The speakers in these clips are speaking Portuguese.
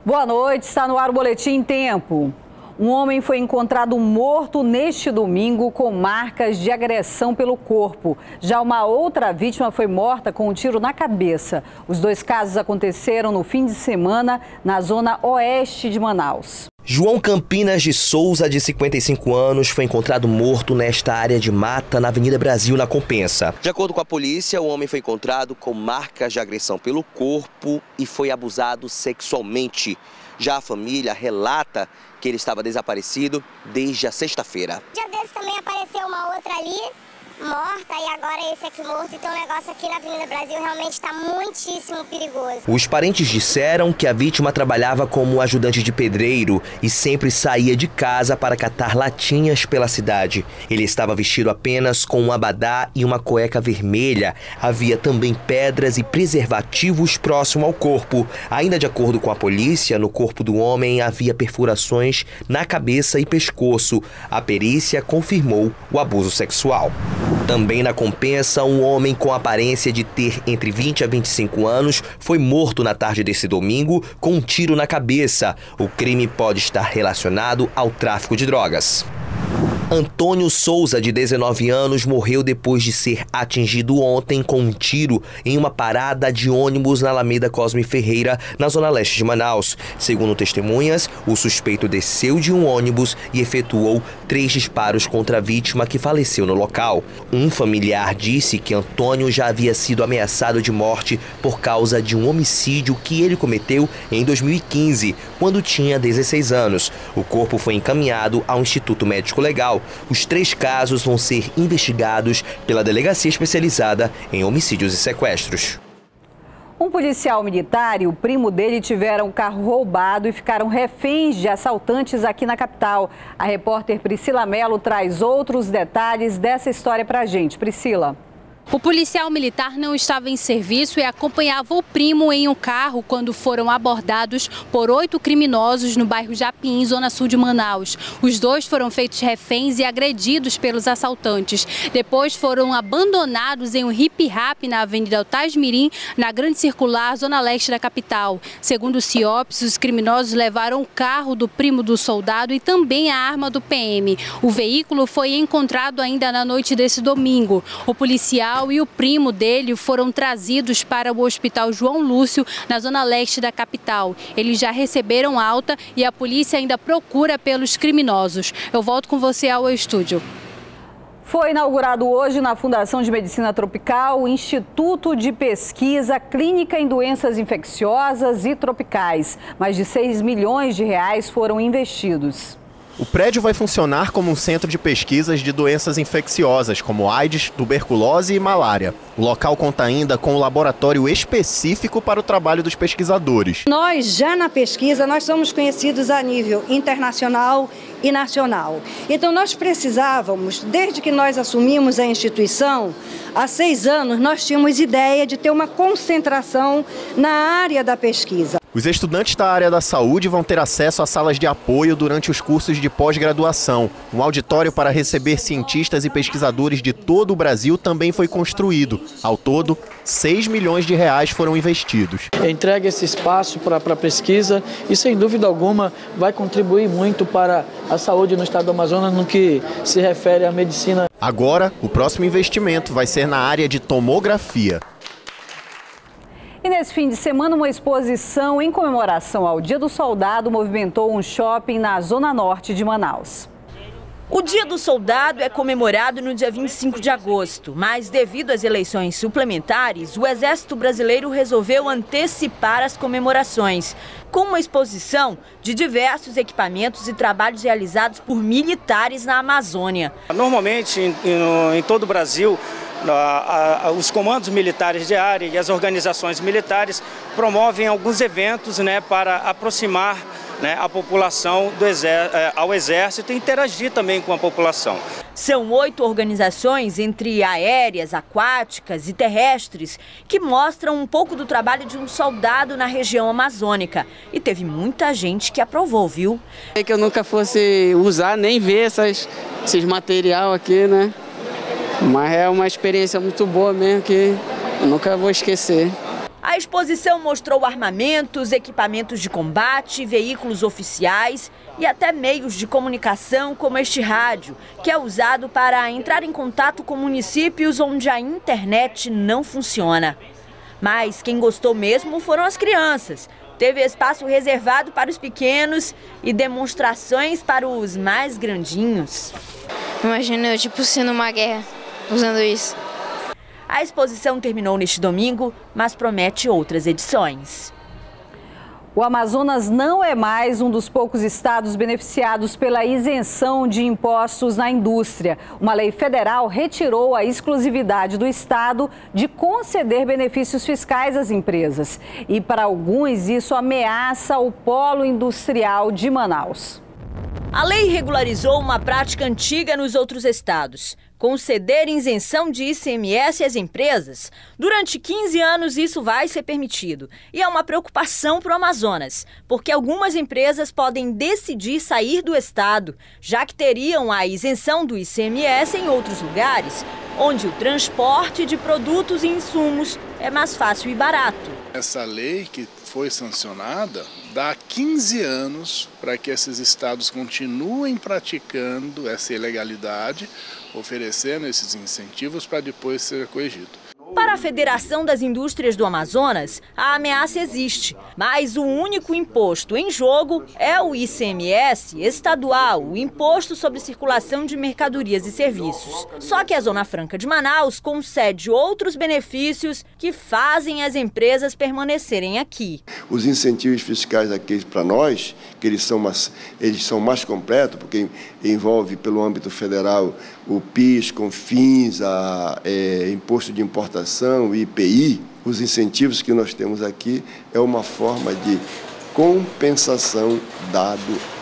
Boa noite, está no ar o Boletim em Tempo. Um homem foi encontrado morto neste domingo com marcas de agressão pelo corpo. Já uma outra vítima foi morta com um tiro na cabeça. Os dois casos aconteceram no fim de semana na zona oeste de Manaus. João Campinas de Souza, de 55 anos, foi encontrado morto nesta área de mata na Avenida Brasil, na Compensa. De acordo com a polícia, o homem foi encontrado com marcas de agressão pelo corpo e foi abusado sexualmente. Já a família relata que ele estava desaparecido desde a sexta-feira. Dia desse também apareceu uma outra ali, morta, e agora esse aqui morto. Então o negócio aqui na Avenida Brasil realmente está muitíssimo perigoso. Os parentes disseram que a vítima trabalhava como ajudante de pedreiro e sempre saía de casa para catar latinhas pela cidade. Ele estava vestido apenas com um abadá e uma cueca vermelha. Havia também pedras e preservativos próximo ao corpo. Ainda de acordo com a polícia, no corpo do homem havia perfurações na cabeça e pescoço. A perícia confirmou o abuso sexual. Também na Compensa, um homem com aparência de ter entre 20 a 25 anos foi morto na tarde desse domingo com um tiro na cabeça. O crime pode estar relacionado ao tráfico de drogas. Antônio Souza, de 19 anos, morreu depois de ser atingido ontem com um tiro em uma parada de ônibus na Alameda Cosme Ferreira, na zona leste de Manaus. Segundo testemunhas, o suspeito desceu de um ônibus e efetuou 3 disparos contra a vítima, que faleceu no local. Um familiar disse que Antônio já havia sido ameaçado de morte por causa de um homicídio que ele cometeu em 2015, quando tinha 16 anos. O corpo foi encaminhado ao Instituto Médico Legal. Os 3 casos vão ser investigados pela Delegacia Especializada em Homicídios e Sequestros. Um policial militar e o primo dele tiveram o carro roubado e ficaram reféns de assaltantes aqui na capital. A repórter Priscila Mello traz outros detalhes dessa história pra gente. Priscila. O policial militar não estava em serviço e acompanhava o primo em um carro quando foram abordados por 8 criminosos no bairro Japim, zona sul de Manaus. Os 2 foram feitos reféns e agredidos pelos assaltantes. Depois foram abandonados em um hip-hop na Avenida Altasmirim, na Grande Circular, zona leste da capital. Segundo o CIOPS, os criminosos levaram o carro do primo do soldado e também a arma do PM. O veículo foi encontrado ainda na noite desse domingo. O policial e o primo dele foram trazidos para o Hospital João Lúcio, na zona leste da capital. Eles já receberam alta e a polícia ainda procura pelos criminosos. Eu volto com você ao estúdio. Foi inaugurado hoje na Fundação de Medicina Tropical o Instituto de Pesquisa Clínica em Doenças Infecciosas e Tropicais. Mais de 6 milhões de reais foram investidos. O prédio vai funcionar como um centro de pesquisas de doenças infecciosas, como AIDS, tuberculose e malária. O local conta ainda com um laboratório específico para o trabalho dos pesquisadores. Nós, já na pesquisa, nós somos conhecidos a nível internacional e nacional. Então, nós precisávamos, desde que nós assumimos a instituição, há 6 anos, nós tínhamos ideia de ter uma concentração na área da pesquisa. Os estudantes da área da saúde vão ter acesso a salas de apoio durante os cursos de pós-graduação. Um auditório para receber cientistas e pesquisadores de todo o Brasil também foi construído. Ao todo, 6 milhões de reais foram investidos. Entrega esse espaço para a pesquisa e, sem dúvida alguma, vai contribuir muito para a saúde no estado do Amazonas no que se refere à medicina. Agora, o próximo investimento vai ser na área de tomografia. E nesse fim de semana, uma exposição em comemoração ao Dia do Soldado movimentou um shopping na zona norte de Manaus. O Dia do Soldado é comemorado no dia 25 de agosto, mas devido às eleições suplementares, o Exército Brasileiro resolveu antecipar as comemorações, com uma exposição de diversos equipamentos e trabalhos realizados por militares na Amazônia. Normalmente, em todo o Brasil, os comandos militares de área e as organizações militares promovem alguns eventos, para aproximar a população ao Exército e interagir também com a população. São 8 organizações, entre aéreas, aquáticas e terrestres, que mostram um pouco do trabalho de um soldado na região amazônica. E teve muita gente que aprovou, viu? É que eu nunca fosse usar nem ver esses material aqui, né? Mas é uma experiência muito boa mesmo que eu nunca vou esquecer. A exposição mostrou armamentos, equipamentos de combate, veículos oficiais e até meios de comunicação como este rádio, que é usado para entrar em contato com municípios onde a internet não funciona. Mas quem gostou mesmo foram as crianças. Teve espaço reservado para os pequenos e demonstrações para os mais grandinhos. Imagina eu, se numa guerra, usando isso. A exposição terminou neste domingo, mas promete outras edições. O Amazonas não é mais um dos poucos estados beneficiados pela isenção de impostos na indústria. Uma lei federal retirou a exclusividade do estado de conceder benefícios fiscais às empresas. E para alguns isso ameaça o polo industrial de Manaus. A lei regularizou uma prática antiga nos outros estados. Conceder isenção de ICMS às empresas. Durante 15 anos isso vai ser permitido. E é uma preocupação para o Amazonas, porque algumas empresas podem decidir sair do estado, já que teriam a isenção do ICMS em outros lugares, onde o transporte de produtos e insumos é mais fácil e barato. Essa lei que foi sancionada dá 15 anos para que esses estados continuem praticando essa ilegalidade, oferecendo esses incentivos para depois ser corrigido. Para a Federação das Indústrias do Amazonas, a ameaça existe, mas o único imposto em jogo é o ICMS estadual, o Imposto sobre Circulação de Mercadorias e Serviços. Só que a Zona Franca de Manaus concede outros benefícios que fazem as empresas permanecerem aqui. Os incentivos fiscais aqui para nós, que eles são mais completos, porque envolve pelo âmbito federal o PIS, CONFINS, Imposto de Importação, IPI, os incentivos que nós temos aqui é uma forma de compensação dado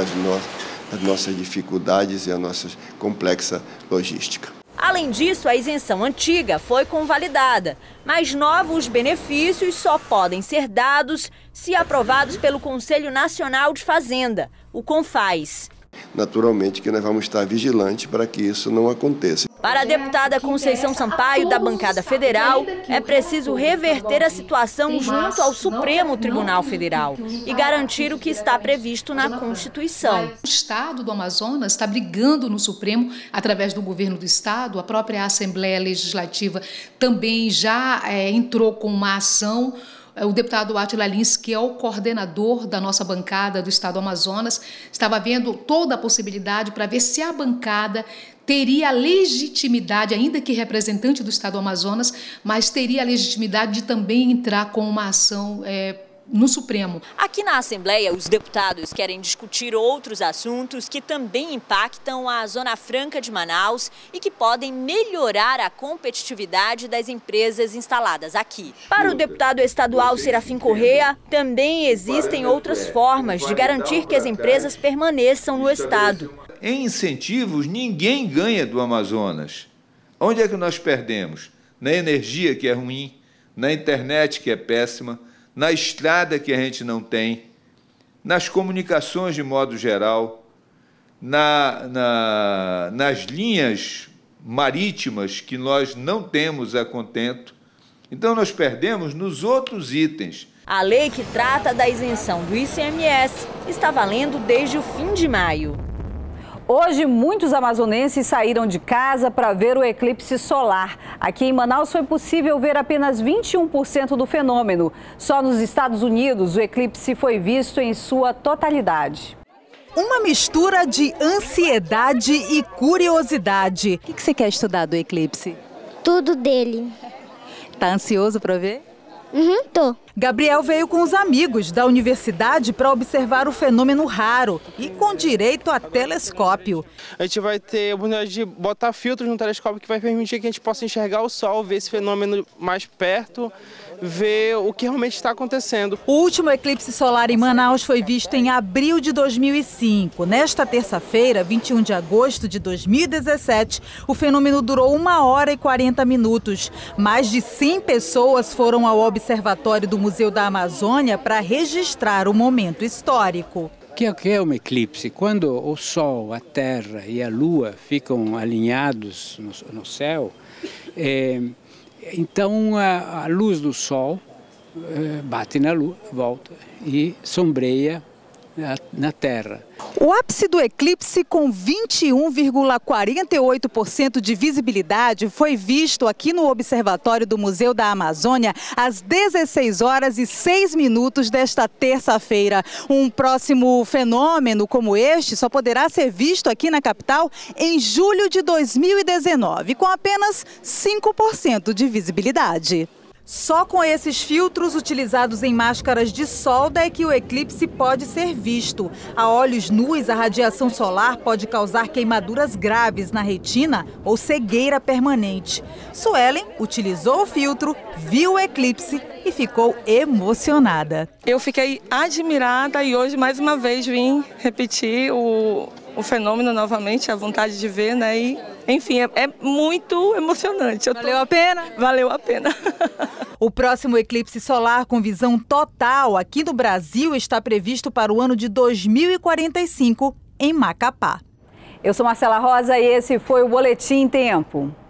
às nossas dificuldades e à nossa complexa logística. Além disso, a isenção antiga foi convalidada, mas novos benefícios só podem ser dados se aprovados pelo Conselho Nacional de Fazenda, o CONFAZ. Naturalmente que nós vamos estar vigilantes para que isso não aconteça. Para a deputada Conceição Sampaio, da bancada federal, é preciso reverter a situação junto ao Supremo Tribunal Federal e garantir o que está previsto na Constituição. O Estado do Amazonas está brigando no Supremo, através do governo do Estado, a própria Assembleia Legislativa também já entrou com uma ação. O deputado Átila Lins, que é o coordenador da nossa bancada do Estado do Amazonas, estava vendo toda a possibilidade para ver se a bancada teria a legitimidade, ainda que representante do Estado do Amazonas, mas teria a legitimidade de também entrar com uma ação no Supremo. Aqui na Assembleia, os deputados querem discutir outros assuntos que também impactam a Zona Franca de Manaus e que podem melhorar a competitividade das empresas instaladas aqui. Para o deputado estadual Serafim Correia, também existem outras formas de garantir que as empresas permaneçam no estado. Em incentivos, ninguém ganha do Amazonas. Onde é que nós perdemos? Na energia, que é ruim, na internet, que é péssima, na estrada, que a gente não tem, nas comunicações de modo geral, nas linhas marítimas, que nós não temos a contento. Então, nós perdemos nos outros itens. A lei que trata da isenção do ICMS está valendo desde o fim de maio. Hoje, muitos amazonenses saíram de casa para ver o eclipse solar. Aqui em Manaus foi possível ver apenas 21% do fenômeno. Só nos Estados Unidos, o eclipse foi visto em sua totalidade. Uma mistura de ansiedade e curiosidade. O que você quer estudar do eclipse? Tudo dele. Tá ansioso para ver? Tô. Gabriel veio com os amigos da universidade para observar o fenômeno raro e com direito a telescópio. A gente vai ter a oportunidade de botar filtros no telescópio que vai permitir que a gente possa enxergar o Sol, ver esse fenômeno mais perto, ver o que realmente está acontecendo. O último eclipse solar em Manaus foi visto em abril de 2005. Nesta terça-feira, 21 de agosto de 2017, o fenômeno durou 1 hora e 40 minutos. Mais de 100 pessoas foram ao observatório do Museu da Amazônia para registrar o momento histórico. O que é um eclipse? Quando o Sol, a Terra e a Lua ficam alinhados no céu, então a luz do Sol bate na Lua, volta e sombreia na Terra. O ápice do eclipse, com 21,48% de visibilidade, foi visto aqui no Observatório do Museu da Amazônia às 16h06 desta terça-feira. Um próximo fenômeno como este só poderá ser visto aqui na capital em julho de 2019, com apenas 5% de visibilidade. Só com esses filtros utilizados em máscaras de solda é que o eclipse pode ser visto. A olhos nus, a radiação solar pode causar queimaduras graves na retina ou cegueira permanente. Suelen utilizou o filtro, viu o eclipse e ficou emocionada. Eu fiquei admirada e hoje mais uma vez vim repetir o fenômeno novamente, a vontade de ver, né? E, enfim, é muito emocionante. Valeu a pena? Valeu a pena. O próximo eclipse solar com visão total aqui no Brasil está previsto para o ano de 2045 em Macapá. Eu sou Marcela Rosa e esse foi o Boletim Tempo.